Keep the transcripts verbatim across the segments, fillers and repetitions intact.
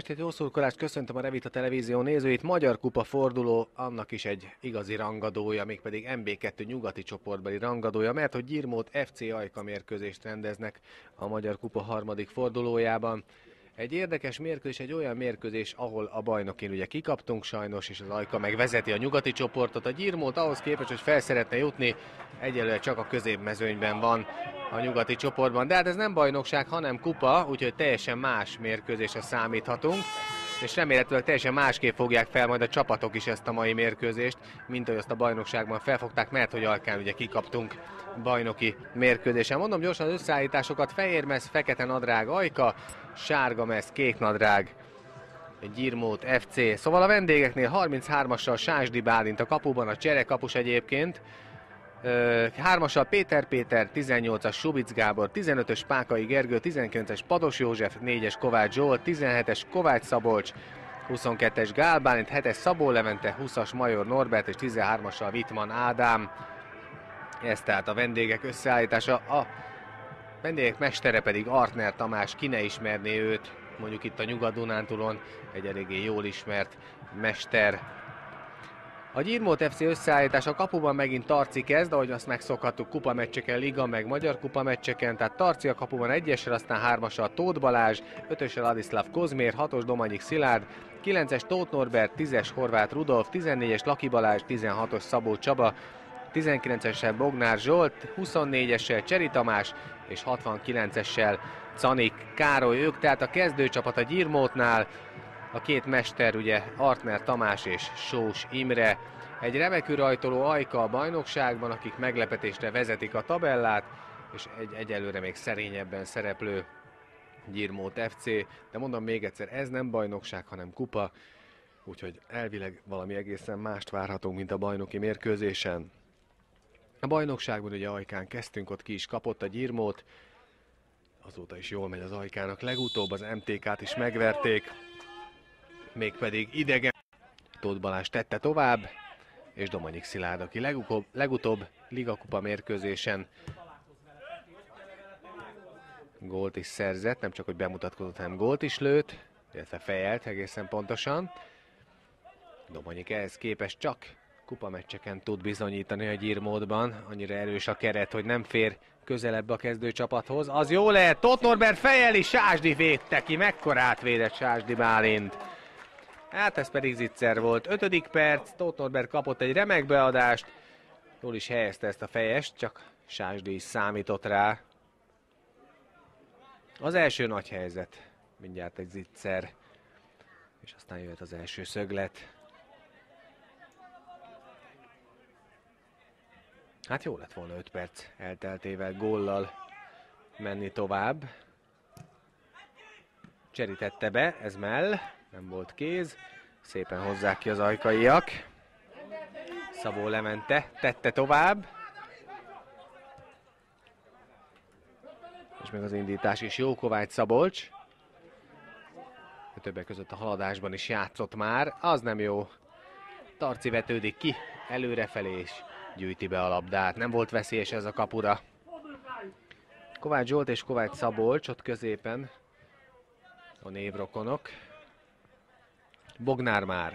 estét, jó szurkolást, köszöntöm a Revita Televízió nézőit. Magyar Kupa forduló, annak is egy igazi rangadója, mégpedig em bé kettő nyugati csoportbeli rangadója, mert hogy Gyirmót ef cé Ajka mérkőzést rendeznek a Magyar Kupa harmadik fordulójában. Egy érdekes mérkőzés, egy olyan mérkőzés, ahol a bajnokin ugye kikaptunk sajnos, és az Ajka meg vezeti a nyugati csoportot. A Gyirmót ahhoz képest, hogy fel szeretne jutni, egyelőre csak a középmezőnyben van a nyugati csoportban. De hát ez nem bajnokság, hanem kupa, úgyhogy teljesen más mérkőzésre számíthatunk. És remélhetőleg teljesen másképp fogják fel majd a csapatok is ezt a mai mérkőzést, mint ahogy azt a bajnokságban felfogták, mert hogy Ajkán ugye kikaptunk bajnoki mérkőzésen. Mondom gyorsan az összeállításokat: fehérmez, fekete nadrág Ajka, sárga mez, kék nadrág Gyirmót ef cé. Szóval a vendégeknél harminchármassal Sásdi Bálint a kapuban, a cserekapus egyébként. hármassal Péter Péter, tizennyolcas Subic Gábor, tizenötös Pákai Gergő, tizenkilences Pados József, négyes Kovács Zsolt, tizenhetes Kovács Szabolcs, huszonkettes Gál Bálint, hetes Szabó Levente, húszas Major Norbert és tizenhármassal Wittmann Ádám. Ez tehát a vendégek összeállítása. A vendégek mestere pedig Artner Tamás, ki ne ismerné őt, mondjuk itt a Nyugat-Dunántúlon, egy eléggé jól ismert mester. A Gyirmót ef cé összeállítása a kapuban megint Tarci kezd, ahogy azt megszokhattuk kupameccseken, liga meg magyar kupameccseken, tehát Tarci a kapuban egyessel, aztán hármassal Tóth Balázs, ötössel Ladislav Kozmér, hatos Domanyik Szilárd, kilences Tóth Norbert, tízes Horváth Rudolf, tizennégyes Laki Balázs, tizenhatos Szabó Csaba, tizenkilencessel Bognár Zsolt, huszonnégyessel Cseri Tamás és hatvankilencessel Canik Károly. Ők tehát a kezdőcsapat a Gyirmótnál. A két mester ugye Artner Tamás és Sós Imre. Egy remekül rajtoló Ajka a bajnokságban, akik meglepetésre vezetik a tabellát, és egy egyelőre még szerényebben szereplő Gyirmót ef cé. De mondom még egyszer, ez nem bajnokság, hanem kupa, úgyhogy elvileg valami egészen mást várhatunk, mint a bajnoki mérkőzésen. A bajnokságban ugye Ajkán kezdtünk, ott ki is kapott a Gyirmót, azóta is jól megy az Ajkának, legutóbb az em té ká-t is megverték, mégpedig idegen. Tóth Balázs tette tovább, és Domanyik Szilárd, aki legutóbb, legutóbb ligakupa mérkőzésen gólt is szerzett, nem csak hogy bemutatkozott, hanem gólt is lőtt, illetve fejelt egészen pontosan. Domanyik ehhez képest csak kupameccseken tud bizonyítani a Gyirmótban, annyira erős a keret, hogy nem fér közelebb a kezdőcsapathoz. Az jó lehet, Tóth Norbert fejeli, Sásdi védte ki, mekkorát védett Sásdi Bálint. Hát ez pedig zicser volt. Ötödik perc, Tóth Norbert kapott egy remek beadást, jól is helyezte ezt a fejest, csak Sásdi is számított rá. Az első nagy helyzet, mindjárt egy zicser, és aztán jöhet az első szöglet. Hát jó lett volna öt perc elteltével góllal menni tovább. Cseri tette be, ez mell, nem volt kéz. Szépen hozzák ki az ajkaiak. Szabó Levente tette tovább. És meg az indítás is jó, Kovács Szabolcs. Többek között a haladásban is játszott már, az nem jó. Tarci vetődik ki, előrefelé és gyűjti be a labdát. Nem volt veszélyes ez a kapura. Kovács Zsolt és Kovács Szabolcs ott középen a névrokonok. Bognár már.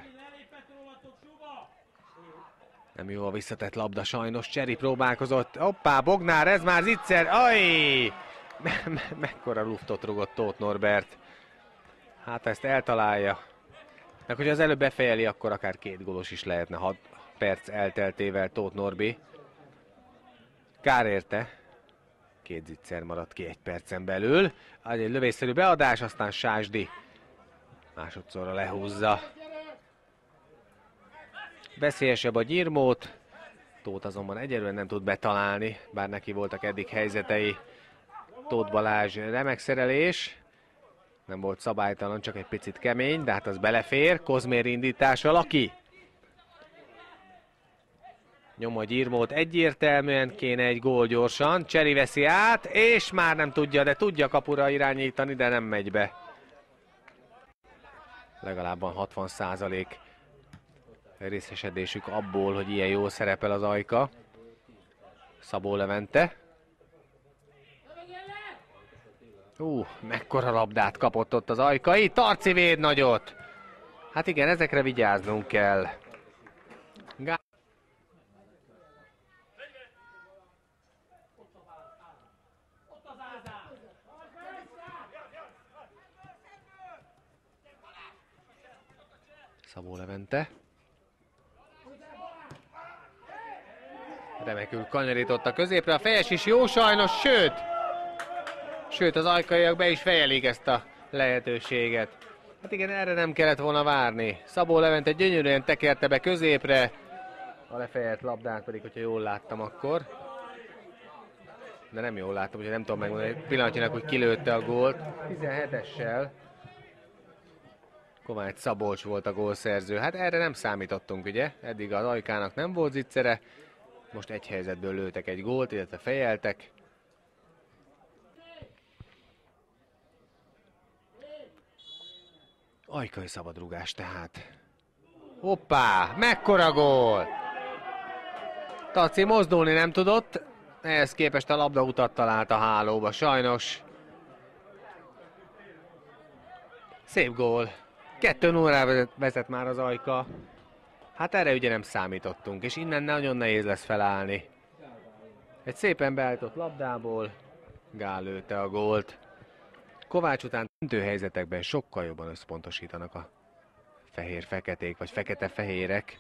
Nem jó a visszatett labda sajnos, Cseri próbálkozott. Hoppá, Bognár, ez már zicser. Aj! Me me mekkora luftot rugott Tóth Norbert. Hát ezt eltalálja. Meg hogy az előbb befejeli, akkor akár két gólos is lehetne hat perc elteltével Tóth Norbi. Kár érte. Két zicser maradt ki egy percen belül. Az egy lövésszerű beadás, aztán Sásdi másodszorra lehúzza. Veszélyesebb a Gyirmót. Tóth azonban egyelőre nem tud betalálni, bár neki voltak eddig helyzetei. Tóth Balázs remek szerelés. Nem volt szabálytalan, csak egy picit kemény, de hát az belefér. Kozmér indítása, Laki. Nyom a Gyirmót, egyértelműen kéne egy gól gyorsan. Cseri veszi át, és már nem tudja, de tudja kapura irányítani, de nem megy be. Legalább van hatvan százalék részesedésük abból, hogy ilyen jól szerepel az Ajka. Szabó Levente. Ú, uh, mekkora labdát kapott ott az Ajkai. Tarci véd nagyot. Hát igen, ezekre vigyáznunk kell. Gá Szabó Levente. Remekül kanyarított a középre, a fejes is jó sajnos, sőt! Sőt, az ajkaiak be is fejelik ezt a lehetőséget. Hát igen, erre nem kellett volna várni. Szabó Levente gyönyörűen tekerte be középre, a lefejelt labdát pedig, hogyha jól láttam akkor. De nem jól láttam, úgyhogy nem tudom megmondani pillanatnyilag, hogy kilőtte a gólt. tizenhetessel Kovács Szabolcs volt a gólszerző. Hát erre nem számítottunk, ugye? Eddig az Ajkának nem volt zicsere. Most egy helyzetből lőtek egy gólt, illetve fejeltek. Ajkai szabadrugás tehát. Hoppá! Mekkora gól! Taci mozdulni nem tudott. Ehhez képest a labda utat talált a hálóba, sajnos. Szép gól. kettő null vezet már az Ajka. Hát erre ugye nem számítottunk, és innen nagyon nehéz lesz felállni. Egy szépen beállított labdából Gál lőtte a gólt. Kovács után döntő helyzetekben sokkal jobban összpontosítanak a fehér-feketék, vagy fekete-fehérek.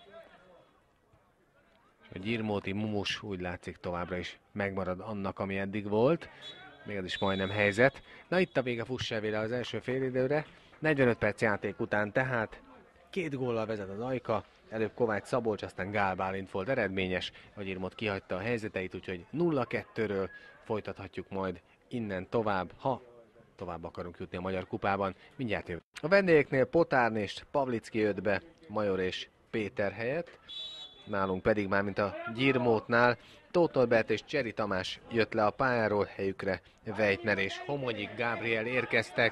A Gyirmóti Mumus úgy látszik továbbra is megmarad annak, ami eddig volt. Még az is majdnem helyzet. Na itt a vége Fussevére az első félidőre. negyvenöt perc játék után tehát két góllal vezet az Ajka. Előbb Kovács Szabolcs, aztán Gál Bálint volt eredményes. A Gyirmót kihagyta a helyzeteit, úgyhogy nulla kettőről folytathatjuk majd innen tovább, ha tovább akarunk jutni a Magyar Kupában. Mindjárt jövő. A vendégeknél Potárn és Pavlicki jött be Major és Péter helyett. Nálunk pedig már, mint a Gyirmótnál, Tóth Norbert és Cseri Tamás jött le a pályáról, helyükre Weitner és Homonyik Gábriel érkeztek.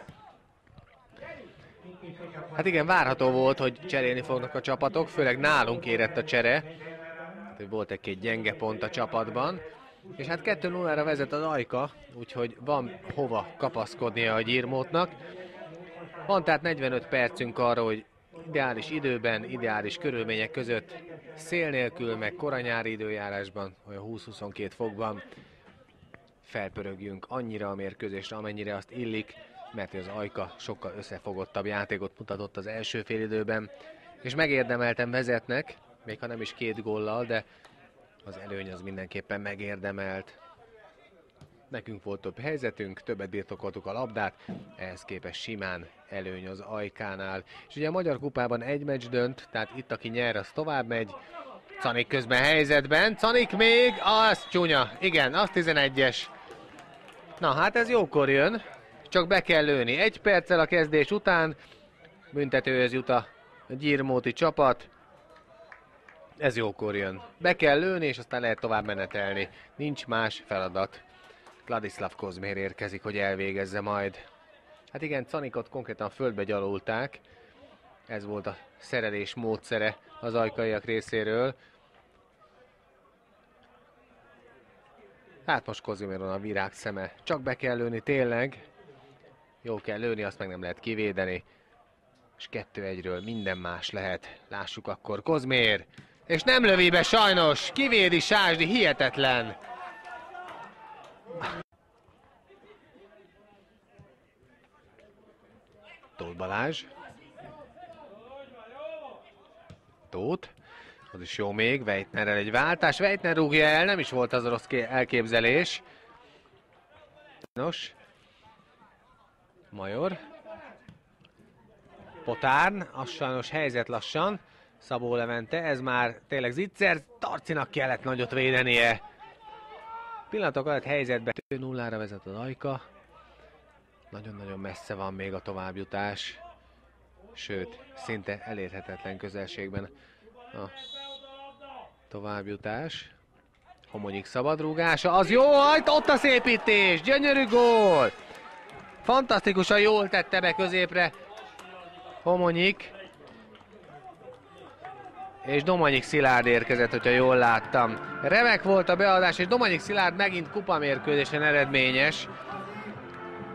Hát igen, várható volt, hogy cserélni fognak a csapatok, főleg nálunk érett a csere. Volt egy-két gyenge pont a csapatban. És hát kettő nullára vezet az Ajka, úgyhogy van hova kapaszkodnia a Gyirmótnak. Van tehát negyvenöt percünk arra, hogy ideális időben, ideális körülmények között, szél nélkül, meg koranyári időjárásban, olyan húsz-huszonkettő fokban felpörögjünk annyira a mérkőzésre, amennyire azt illik, mert az Ajka sokkal összefogottabb játékot mutatott az első félidőben, és megérdemelten vezetnek, még ha nem is két góllal, de az előny az mindenképpen megérdemelt. Nekünk volt több helyzetünk, többet birtokoltuk a labdát, ehhez képest simán előny az Ajkánál. És ugye a Magyar Kupában egy meccs dönt, tehát itt aki nyer, az tovább megy. Canik közben helyzetben, Canik még, az csúnya, igen, az tizenegyes. Na hát ez jókor jön, csak be kell lőni. Egy perccel a kezdés után büntetőhöz jut a gyirmóti csapat. Ez jókor jön. Be kell lőni, és aztán lehet tovább menetelni. Nincs más feladat. Ladislav Kozmér érkezik, hogy elvégezze majd. Hát igen, Canikot konkrétan földbe gyalulták. Ez volt a szerelés módszere az ajkaiak részéről. Hát most Kozméron a virág szeme. Csak be kell lőni tényleg. Jó kell lőni, azt meg nem lehet kivédeni. És kettő egyről minden más lehet. Lássuk akkor Kozmér. És nem lövi be sajnos. Kivédi Sásdi, hihetetlen. Tóth Balázs. Tóth. Az is jó még. Weitnerrel egy váltás. Weitner rúgja el. Nem is volt az a rossz elképzelés. Nos. Major. Potárn. Az sajnos helyzet lassan. Szabó Levente. Ez már tényleg zicser. Tarcinak kellett nagyot védenie. Pillanatok alatt helyzetben kettő nullára vezet az Ajka. Nagyon-nagyon messze van még a továbbjutás. Sőt, szinte elérhetetlen közelségben a továbbjutás. Homonyik szabadrúgása, az jó, ott a szépítés, gyönyörű gól! Fantasztikusan jól tette be középre Homonyik. És Domanyik Szilárd érkezett, hogyha jól láttam. Remek volt a beadás, és Domanyik Szilárd megint kupamérkőzésen eredményes.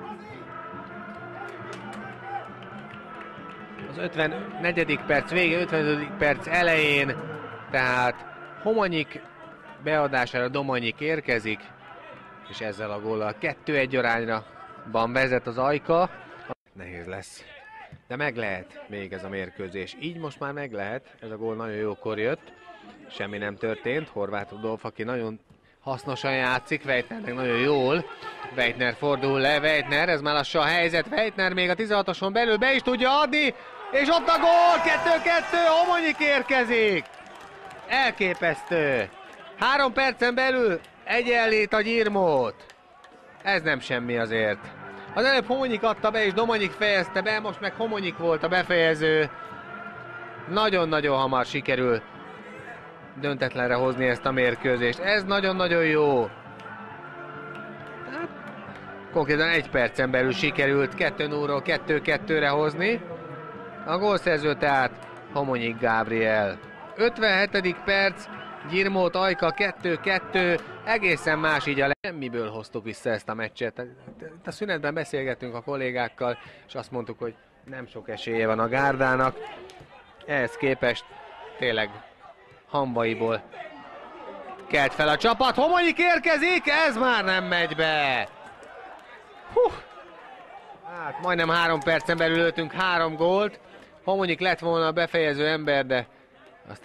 ötvennegyedik perc végén, ötvenötödik perc elején, tehát Homonyik beadására Domanyik érkezik, és ezzel a góllal kettő egy arányra van vezet az Ajka. Nehéz lesz, de meg lehet még ez a mérkőzés. Így most már meg lehet, ez a gól nagyon jókor jött, semmi nem történt. Horváth Rudolf, aki nagyon hasznosan játszik, Weitnernek nagyon jól. Weitner fordul le, Weitner, ez már lassan a helyzet, Weitner még a tizenhatoson belül be is tudja adni, és ott a gól, kettő kettő, Homonyik érkezik! Elképesztő! Három percen belül egyenlít a Gyirmót. Ez nem semmi azért. Az előbb Homonyik adta be, és Domanyik fejezte be, most meg Homonyik volt a befejező. Nagyon-nagyon hamar sikerül döntetlenre hozni ezt a mérkőzést. Ez nagyon-nagyon jó. Hát, konkrétan egy percen belül sikerült kettő nullról kettő kettőre hozni. A gólszerző tehát Homonyik Gábriel. ötvenhetedik perc, Gyirmót Ajka kettő kettő, egészen más így a semmiből hoztuk vissza ezt a meccset. Itt a szünetben beszélgettünk a kollégákkal, és azt mondtuk, hogy nem sok esélye van a Gárdának. Ehhez képest tényleg hamvaiból kelt fel a csapat. Homonyik érkezik, ez már nem megy be. Hú. Hát majdnem három percen belül lőttünk három gólt. Homonyik lett volna a befejező ember, de azt...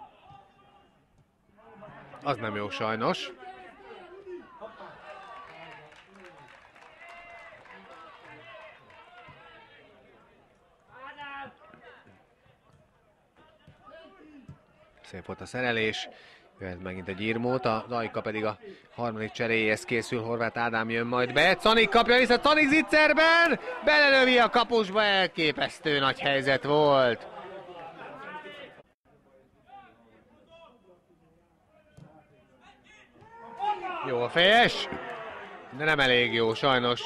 az nem jó sajnos. Szép volt a szerelés, jöhet megint a Gyirmót, az Ajka pedig a harmadik cseréjéhez készül, Horváth Ádám jön majd be, Canik kapja vissza, Canik zicserben, belelövi a kapusba, elképesztő nagy helyzet volt. Jó a fejes, de nem elég jó sajnos.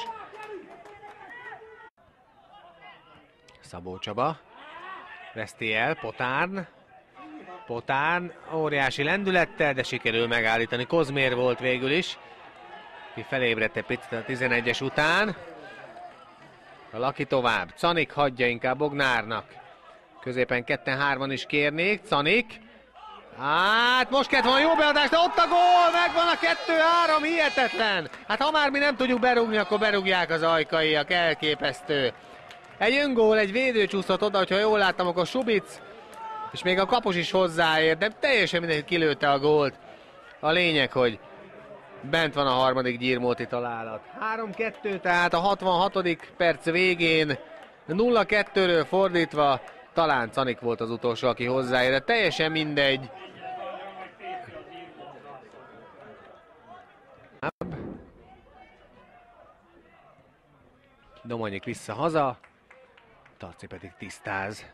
Szabó Csaba veszti el, Potárn. Potárn óriási lendülettel, de sikerül megállítani. Kozmér volt végül is, ki felébredt egy picit a tizenegyes után. A Laki tovább, Canik hagyja inkább Bognárnak. Középen ketten hárman is kérnék, Canik. Hát most kellett volna jó beadás, de ott a gól, megvan a kettő három, hihetetlen. Hát ha már mi nem tudjuk berúgni, akkor berúgják az ajkaiak, elképesztő. Egy öngól, egy védő csúszott oda, hogyha jól láttam, akkor Subic, és még a kapus is hozzáér, de teljesen mindegy, kilőtte a gólt. A lényeg, hogy bent van a harmadik Gyirmóti találat. három kettő, tehát a hatvanhatodik perc végén nulla kettőről fordítva, talán Canik volt az utolsó, aki hozzáér, de teljesen mindegy. Domanyik vissza haza, Tarci pedig tisztáz.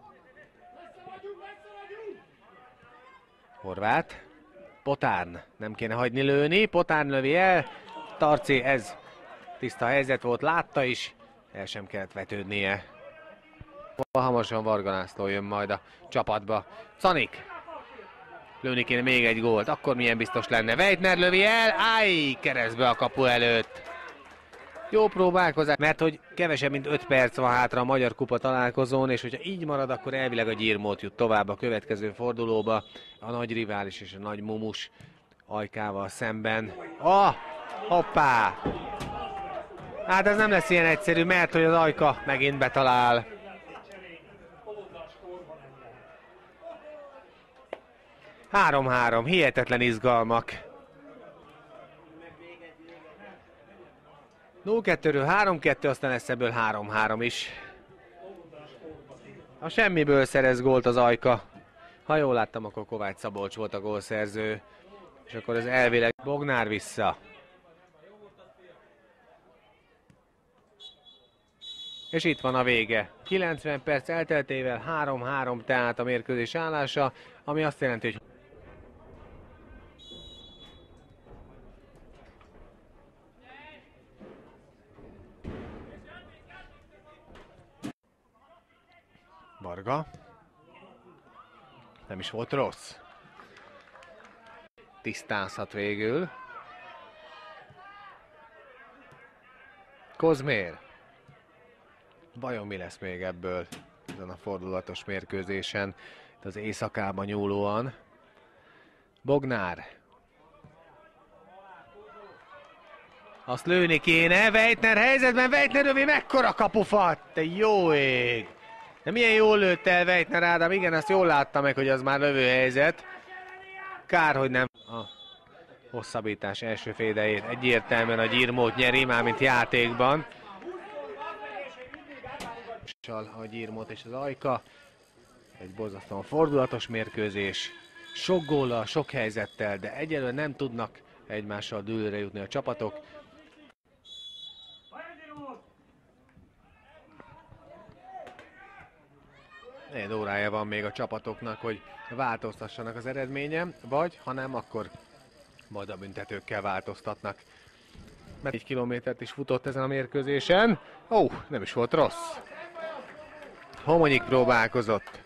Horváth, Potárn, nem kéne hagyni lőni, Potárn lövi el, Tarci, ez tiszta helyzet volt, látta is, el sem kellett vetődnie. Hamarosan Varga László jön majd a csapatba. Canik, lőni kéne még egy gólt, akkor milyen biztos lenne. Weitner lövi el, áj, keresztbe a kapu előtt. Jó próbálkozás, mert hogy kevesebb mint öt perc van hátra a Magyar Kupa találkozón, és hogyha így marad, akkor elvileg a Gyirmót jut tovább a következő fordulóba. A nagy rivális és a nagy mumus Ajkával szemben. Ah, hoppá! Hát ez nem lesz ilyen egyszerű, mert hogy az Ajka megint betalál. három három, hihetetlen izgalmak. nulla kettőről három kettő, aztán lesz ebből három három is. A semmiből szerez gólt az Ajka. Ha jól láttam, akkor Kovács Szabolcs volt a gólszerző. És akkor az elvileg Bognár vissza. És itt van a vége. kilencven perc elteltével három három tehát a mérkőzés állása, ami azt jelenti, hogy Varga. Nem is volt rossz. Tisztázhat végül. Kozmér. Vajon mi lesz még ebből? ezen a fordulatos mérkőzésen, itt az éjszakába nyúlóan. Bognár. Azt lőni kéne, Weitner helyzetben, Weitner lövi, mekkora kapufat, te jó ég! De milyen jól lőtt el Weitner Ádám, igen, azt jól látta meg, hogy az már lövőhelyzet. Kár, hogy nem a hosszabbítás első fédejét egyértelműen a Gyirmót nyeri, mármint játékban. A Gyirmót és az Ajka. Egy borzasztóan fordulatos mérkőzés. Sok góllal, sok helyzettel, de egyelőre nem tudnak egymással dűlőre jutni a csapatok. Egy órája van még a csapatoknak, hogy változtassanak az eredményen, vagy ha nem, akkor majd a büntetőkkel változtatnak. Mert egy kilométert is futott ezen a mérkőzésen. Ó, oh, nem is volt rossz. Homonyik próbálkozott.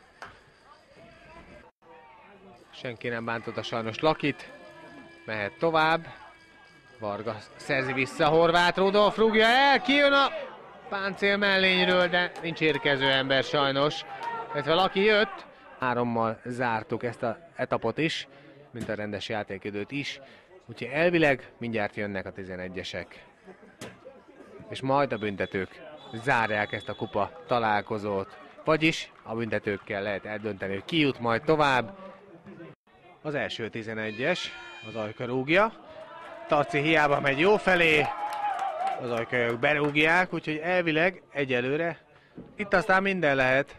Senki nem bántotta sajnos Lakit. Mehet tovább. Varga szerzi vissza, Horváth Rudolf rúgja el, kijön a páncél mellényről, de nincs érkező ember sajnos. Illetve Laki jött. Hárommal zártuk ezt az etapot is, mint a rendes játékidőt is. Úgyhogy elvileg mindjárt jönnek a tizenegyesek. És majd a büntetők zárják ezt a kupa találkozót. Vagyis a büntetőkkel lehet eldönteni, hogy ki jut majd tovább. Az első tizenegyes, az Ajka rúgja. Tarci hiába megy jó felé, az ajkaiak berúgják, úgyhogy elvileg egyelőre itt aztán minden lehet.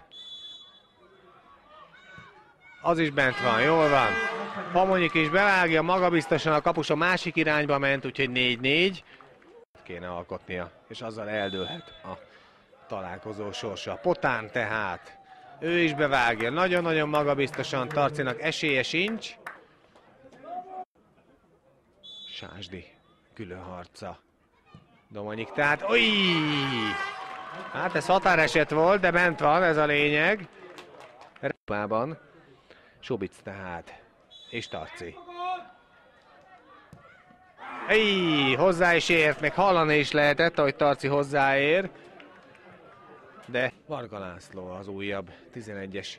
Az is bent van, jól van. Homonyik is bevágja, magabiztosan a kapus a másik irányba ment, úgyhogy négy négy. Kéne alkotnia, és azzal eldőlhet a találkozó sorsa. Potán tehát, ő is bevágja, nagyon-nagyon magabiztosan, Tarcinak esélye sincs. Sásdi külön harca. Domanyik tehát, oly! Hát ez határeset volt, de bent van, ez a lényeg. Rupában Subic tehát, és Tarci. Ej, hozzá is ért, meg hallani is lehetett, ahogy Tarci hozzáér. De Varga László az újabb tizenegyes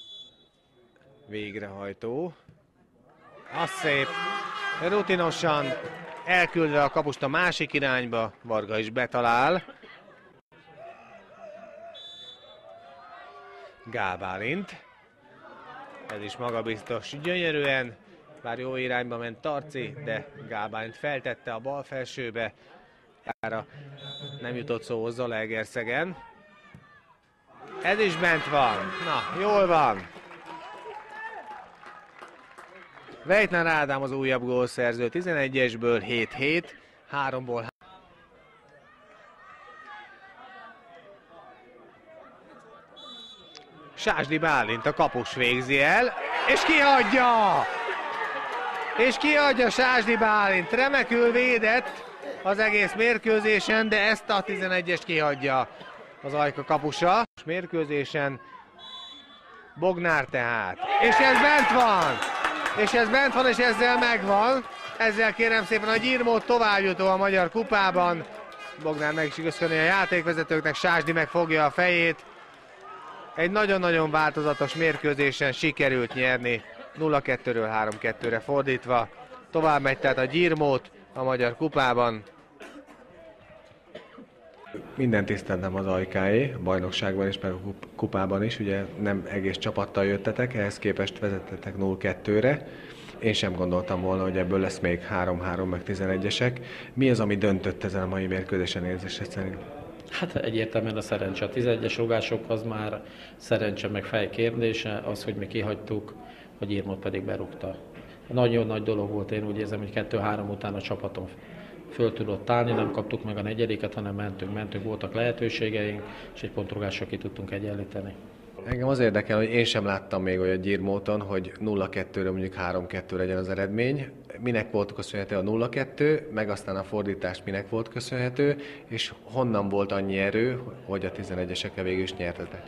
végrehajtó. Az szép, rutinosan elküldve a kapust a másik irányba, Varga is betalál. Gál Bálint. Ez is magabiztos, gyönyörűen, bár jó irányba ment Tarci, de Gál Bálint feltette a bal felsőbe. Nem jutott szóhoz Zalaegerszegen. Ez is bent van, na, jól van. Weitner Ádám az újabb gólszerző, tizenegyesből hét hét, háromból Sásdi Bálint, a kapus végzi el, és kiadja! És kiadja Sásdi Bálint, remekül védett az egész mérkőzésen, de ezt a tizenegyest kihagyja az Ajka kapusa. Mérkőzésen Bognár tehát, és ez bent van! És ez bent van, és ezzel megvan. Ezzel kérem szépen a Gyirmót továbbjutó a Magyar Kupában. Bognár meg is köszöni a játékvezetőknek, Sásdi megfogja a fejét. Egy nagyon-nagyon változatos mérkőzésen sikerült nyerni, nulla kettőről három kettőre fordítva. Tovább megy tehát a Gyirmót a Magyar Kupában. Minden tiszteletem az Ajkáé, a bajnokságban is, meg a kupában is, ugye nem egész csapattal jöttetek, ehhez képest vezettetek nulla kettőre. Én sem gondoltam volna, hogy ebből lesz még három három meg tizenegyesek. Mi az, ami döntött ezen a mai mérkőzésen érzésed szerint? Hát egyértelműen a szerencse. A tizenegyes rugások az már szerencse meg fej kérdése, az, hogy mi kihagytuk, hogy Gyirmót pedig berúgta. Nagyon nagy dolog volt, én úgy érzem, hogy kettő három után a csapaton föl tudott állni, nem kaptuk meg a negyediket, hanem mentünk, mentünk, voltak lehetőségeink, és egy pontrugásra ki tudtunk egyenlíteni. Engem az érdekel, hogy én sem láttam még olyan Gyirmóton, hogy nulla kettőre mondjuk három kettő legyen az eredmény. Minek volt köszönhető a nulla kettő, meg aztán a fordítás minek volt köszönhető, és honnan volt annyi erő, hogy a tizenegyesekkel végül is nyertetek?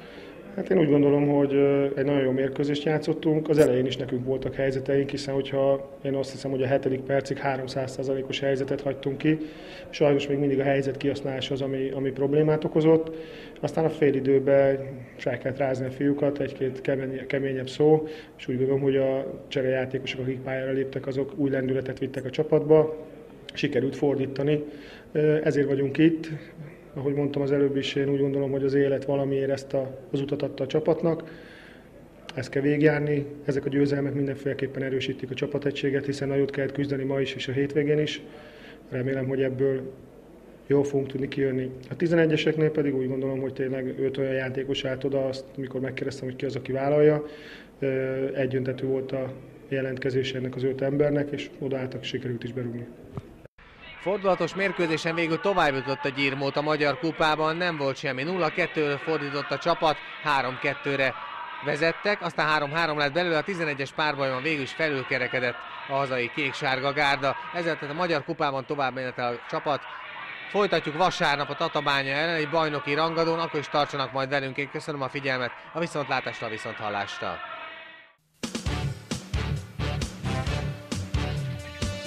Hát én úgy gondolom, hogy egy nagyon jó mérkőzést játszottunk. Az elején is nekünk voltak helyzeteink, hiszen hogyha én azt hiszem, hogy a hetedik percig háromszáz százalékos helyzetet hagytunk ki. Sajnos még mindig a helyzet kihasználás az, ami, ami problémát okozott. Aztán a fél időben fel kellett rázni a fiúkat, egy-két kemény, keményebb szó, és úgy gondolom, hogy a cserejátékosok, akik pályára léptek, azok új lendületet vittek a csapatba. Sikerült fordítani. Ezért vagyunk itt. Ahogy mondtam az előbb is, én úgy gondolom, hogy az élet valamiért ezt a, az utat adta a csapatnak. Ezt kell végigjárni. Ezek a győzelmek mindenféleképpen erősítik a csapategységet, hiszen nagyot kellett küzdeni ma is és a hétvégén is. Remélem, hogy ebből jól fogunk tudni kijönni. A tizenegyeseknél pedig úgy gondolom, hogy tényleg öt olyan játékos állt oda, azt, mikor megkérdeztem, hogy ki az, aki vállalja. Egyöntetű volt a jelentkezés ennek az öt embernek, és odaálltak, sikerült is berúgni. Fordulatos mérkőzésen végül tovább jutott a Gyirmót a Magyar Kupában, nem volt semmi. nulla kettőre fordított a csapat, három kettőre vezettek, aztán három három lett belőle, a tizenegyes párbajban végül is felülkerekedett a hazai kék-sárga gárda. Ezzel tehát a Magyar Kupában tovább menetel a csapat. Folytatjuk vasárnap a Tatabánya ellen egy bajnoki rangadón, akkor is tartsanak majd velünk. Én köszönöm a figyelmet, a viszontlátásra, a viszonthallásra.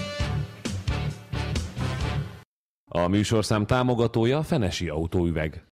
A műsorszám támogatója Fenesi Autóüveg.